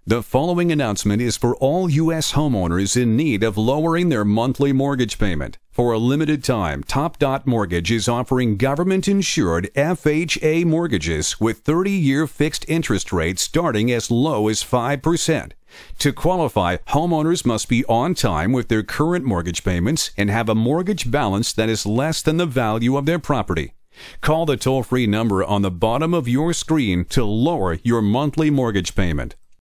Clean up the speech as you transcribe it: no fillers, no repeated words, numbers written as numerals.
The following announcement is for all U.S. homeowners in need of lowering their monthly mortgage payment. For a limited time, Top Dot Mortgage is offering government-insured FHA mortgages with 30-year fixed interest rates starting as low as 5%. To qualify, homeowners must be on time with their current mortgage payments and have a mortgage balance that is less than the value of their property. Call the toll-free number on the bottom of your screen to lower your monthly mortgage payment.